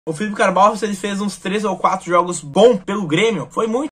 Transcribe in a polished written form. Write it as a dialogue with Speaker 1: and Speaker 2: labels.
Speaker 1: O Felipe Carvalho, se ele fez uns 3 ou 4 jogos bons pelo Grêmio, foi muito.